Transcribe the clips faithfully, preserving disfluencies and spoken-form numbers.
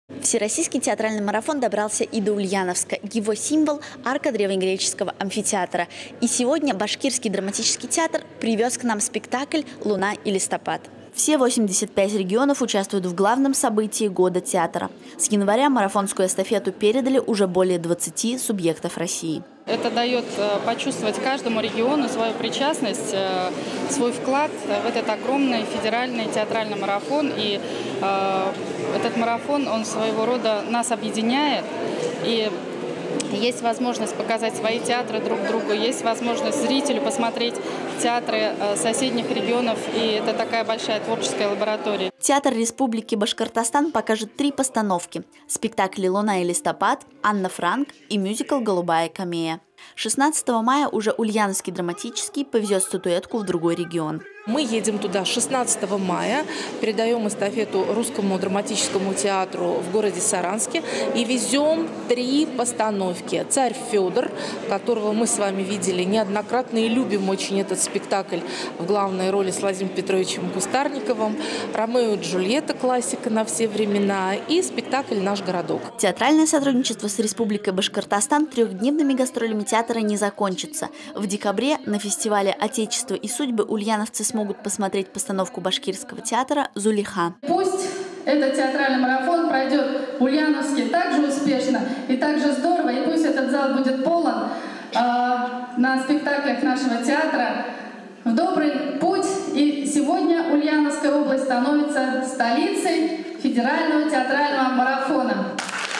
Всероссийский театральный марафон добрался и до Ульяновска. Его символ – арка древнегреческого амфитеатра. И сегодня Башкирский драматический театр привез к нам спектакль «Луна и листопад». Все восемьдесят пять регионов участвуют в главном событии года театра. С января марафонскую эстафету передали уже более двадцати субъектов России. Это дает почувствовать каждому региону свою причастность, свой вклад в этот огромный федеральный театральный марафон. И э, этот марафон, он своего рода нас объединяет. И есть возможность показать свои театры друг другу, есть возможность зрителю посмотреть театры соседних регионов, и это такая большая творческая лаборатория. Театр Республики Башкортостан покажет три постановки – спектакли «Луна и листопад», «Анна Франк» и мюзикл «Голубая камея». шестнадцатого мая уже Ульяновский драматический повезет статуэтку в другой регион. Мы едем туда шестнадцатого мая, передаем эстафету Русскому драматическому театру в городе Саранске и везем три постановки. «Царь Федор», которого мы с вами видели неоднократно и любим очень этот спектакль в главной роли с Владимиром Петровичем Кустарниковым, «Ромео и Джульетта», классика на все времена, и спектакль «Наш городок». Театральное сотрудничество с Республикой Башкортостан трехдневными гастролями театра не закончится. В декабре на фестивале «Отечество и судьбы» ульяновцы смогут посмотреть постановку башкирского театра «Зулиха». Пусть этот театральный марафон пройдет в Ульяновске так же успешно и так же здорово, и пусть этот зал будет полон э, на спектаклях нашего театра в добрый путь. И сегодня Ульяновская область становится столицей федерального театрального марафона.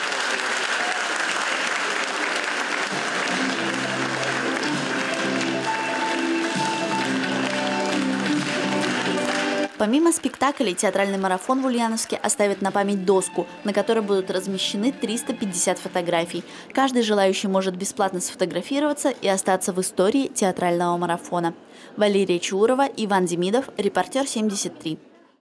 Помимо спектаклей, театральный марафон в Ульяновске оставит на память доску, на которой будут размещены триста пятьдесят фотографий. Каждый желающий может бесплатно сфотографироваться и остаться в истории театрального марафона. Валерия Чурова, Иван Демидов, Репортер семьдесят три.